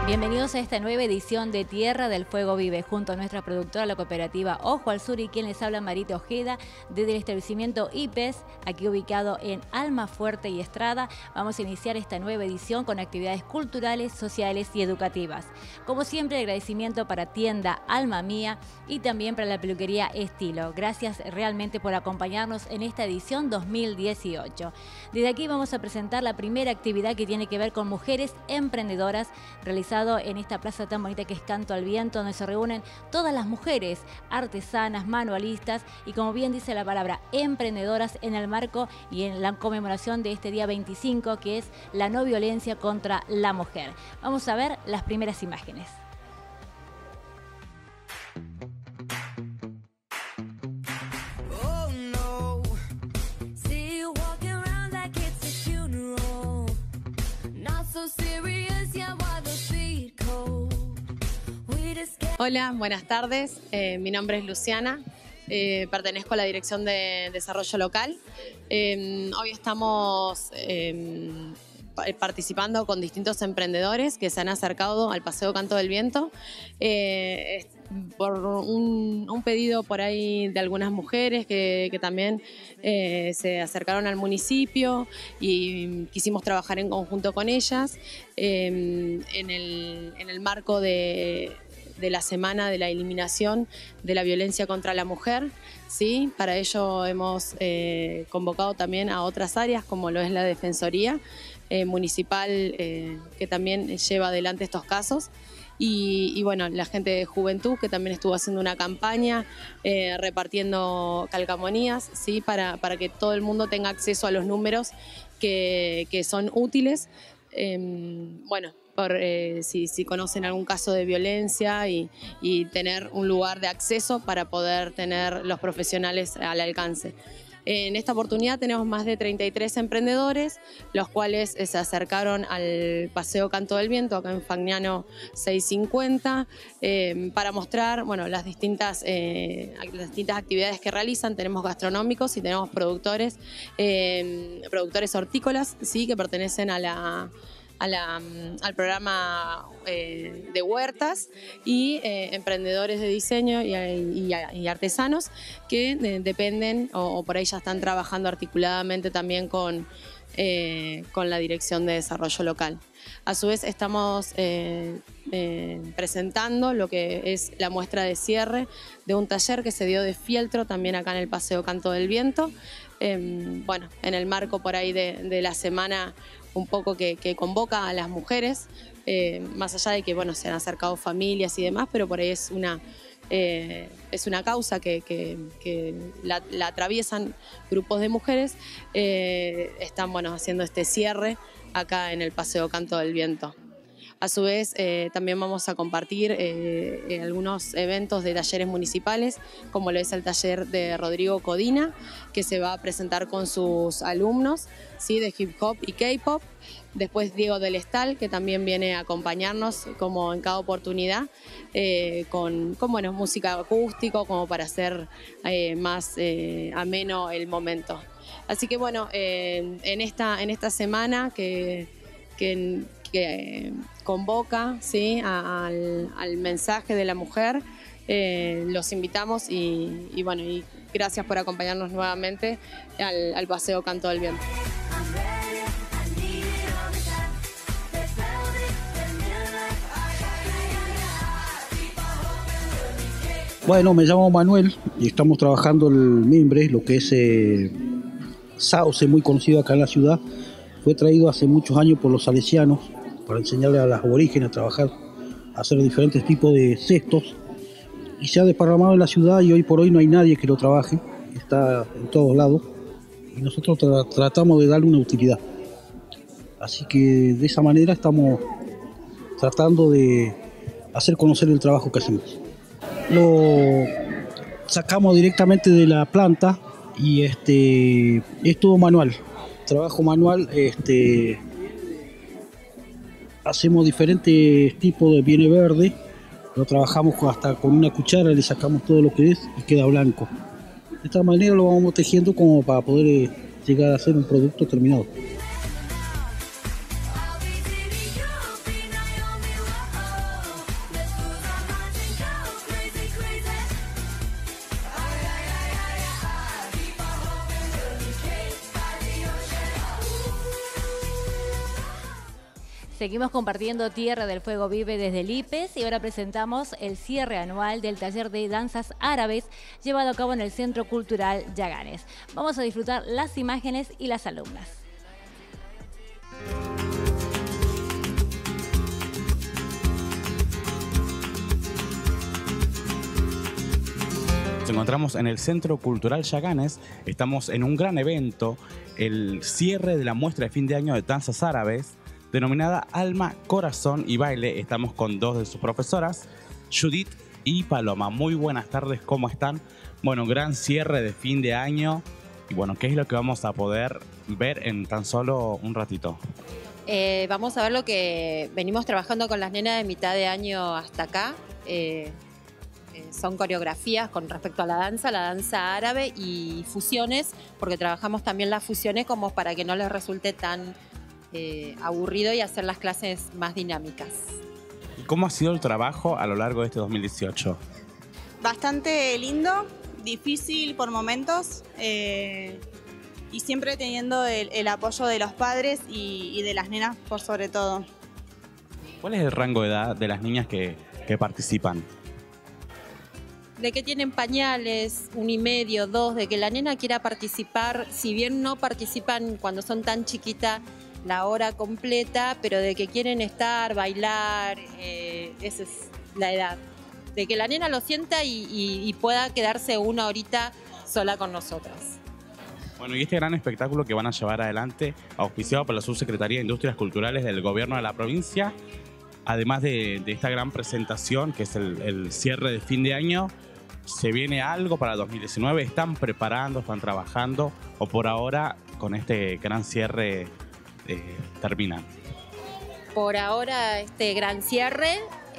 Bienvenidos a esta nueva edición de Tierra del Fuego Vive, junto a nuestra productora, la cooperativa Ojo al Sur, y quien les habla, Marita Ojeda, desde el establecimiento IPES, aquí ubicado en Almafuerte y Estrada. Vamos a iniciar esta nueva edición con actividades culturales, sociales y educativas. Como siempre, agradecimiento para Tienda Alma Mía y también para la peluquería Estilo. Gracias realmente por acompañarnos en esta edición 2018. Desde aquí vamos a presentar la primera actividad que tiene que ver con mujeres emprendedoras, realizada en esta plaza tan bonita que es Canto al Viento, donde se reúnen todas las mujeres artesanas, manualistas y, como bien dice la palabra, emprendedoras, en el marco y en la conmemoración de este día 25, que es la no violencia contra la mujer. Vamos a ver las primeras imágenes. Hola, buenas tardes. Mi nombre es Luciana. Pertenezco a la Dirección de Desarrollo Local. Hoy estamos participando con distintos emprendedores que se han acercado al Paseo Canto del Viento por un pedido por ahí de algunas mujeres que también se acercaron al municipio y quisimos trabajar en conjunto con ellas en el marco de la Semana de la Eliminación de la Violencia contra la Mujer. ¿Sí? Para ello hemos convocado también a otras áreas, como lo es la Defensoría Municipal, que también lleva adelante estos casos. Y bueno, la gente de Juventud, que también estuvo haciendo una campaña repartiendo calcamonías, ¿sí? para que todo el mundo tenga acceso a los números que son útiles. Si conocen algún caso de violencia y tener un lugar de acceso para poder tener los profesionales al alcance. En esta oportunidad tenemos más de 33 emprendedores, los cuales se acercaron al Paseo Canto del Viento, acá en Fagnano 650, para mostrar las distintas actividades que realizan. Tenemos gastronómicos y tenemos productores hortícolas, ¿sí? Que pertenecen al programa de huertas, y emprendedores de diseño y artesanos que dependen o por ahí ya están trabajando articuladamente también con la Dirección de Desarrollo Local. A su vez estamos presentando lo que es la muestra de cierre de un taller que se dio de fieltro también acá en el Paseo Canto del Viento, en el marco por ahí de la semana un poco que convoca a las mujeres, más allá de que se han acercado familias y demás, pero por ahí es una causa que la atraviesan grupos de mujeres. Están haciendo este cierre acá en el Paseo Canto del Viento. A su vez, también vamos a compartir algunos eventos de talleres municipales, como lo es el taller de Rodrigo Codina, que se va a presentar con sus alumnos, ¿sí? De hip hop y K-pop. Después Diego del Estal, que también viene a acompañarnos como en cada oportunidad, con música acústica, como para hacer más ameno el momento. Así que en esta semana que convoca, ¿sí? al mensaje de la mujer, los invitamos y gracias por acompañarnos nuevamente al Paseo Canto del Viento. Bueno, me llamo Manuel y estamos trabajando el mimbre, lo que es sauce, muy conocido acá en la ciudad. Fue traído hace muchos años por los salesianos para enseñarle a las aborígenes a trabajar, a hacer diferentes tipos de cestos, y se ha desparramado en la ciudad y hoy por hoy no hay nadie que lo trabaje, está en todos lados y nosotros tratamos de darle una utilidad. Así que de esa manera estamos tratando de hacer conocer el trabajo que hacemos. Lo sacamos directamente de la planta y es todo manual, trabajo manual. Hacemos diferentes tipos de viene verde, lo trabajamos hasta con una cuchara, le sacamos todo lo que es y queda blanco. De esta manera lo vamos tejiendo como para poder llegar a ser un producto terminado. Seguimos compartiendo Tierra del Fuego Vive desde el IPES y ahora presentamos el cierre anual del taller de danzas árabes llevado a cabo en el Centro Cultural Yaganes. Vamos a disfrutar las imágenes y las alumnas. Nos encontramos en el Centro Cultural Yaganes, estamos en un gran evento, el cierre de la muestra de fin de año de danzas árabes, denominada Alma, Corazón y Baile. Estamos con dos de sus profesoras, Judith y Paloma. Muy buenas tardes, ¿cómo están? Bueno, gran cierre de fin de año y bueno, ¿qué es lo que vamos a poder ver en tan solo un ratito? Vamos a ver lo que venimos trabajando con las nenas de mitad de año hasta acá. Son coreografías con respecto a la danza árabe y fusiones, porque trabajamos también las fusiones como para que no les resulte tan aburrido y hacer las clases más dinámicas. ¿Cómo ha sido el trabajo a lo largo de este 2018? Bastante lindo, difícil por momentos y siempre teniendo el apoyo de los padres y de las nenas por sobre todo. ¿Cuál es el rango de edad de las niñas que participan? De que tienen pañales, 1 y medio, 2, de que la nena quiera participar, si bien no participan cuando son tan chiquitas la hora completa, pero de que quieren estar, bailar, esa es la edad. De que la nena lo sienta y pueda quedarse 1 horita sola con nosotras. Bueno, y este gran espectáculo que van a llevar adelante, auspiciado por la Subsecretaría de Industrias Culturales del Gobierno de la provincia, además de esta gran presentación, que es el cierre de fin de año, ¿se viene algo para 2019? ¿Están preparando, están trabajando o por ahora con este gran cierre terminan? Por ahora este gran cierre,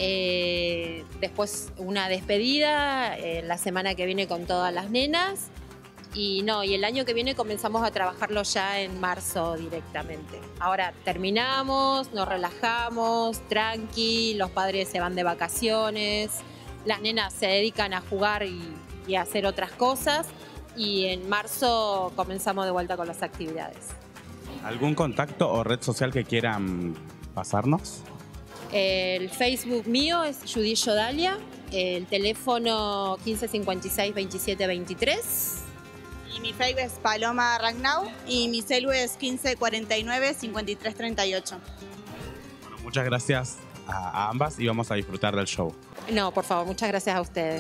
después una despedida, la semana que viene con todas las nenas y el año que viene comenzamos a trabajarlo ya en marzo directamente. Ahora terminamos, nos relajamos, tranqui, los padres se van de vacaciones, las nenas se dedican a jugar y a hacer otras cosas y en marzo comenzamos de vuelta con las actividades. ¿Algún contacto o red social que quieran pasarnos? El Facebook mío es Judith Yodalia, el teléfono 1556 27 23. Y mi Facebook es Paloma Ragnau y mi celu es 1549 53 38. Bueno, muchas gracias a ambas y vamos a disfrutar del show. No, por favor, muchas gracias a ustedes.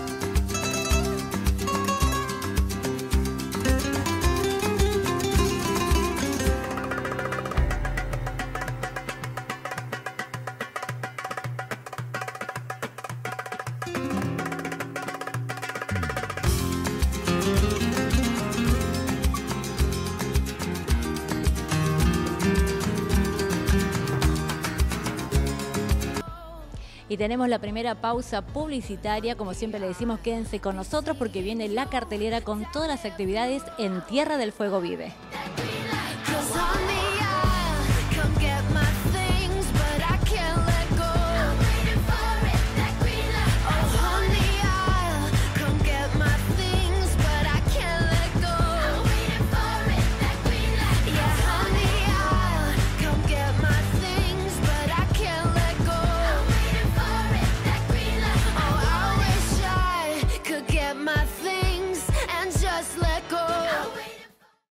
Y tenemos la primera pausa publicitaria. Como siempre le decimos, quédense con nosotros porque viene la cartelera con todas las actividades en Tierra del Fuego Vive.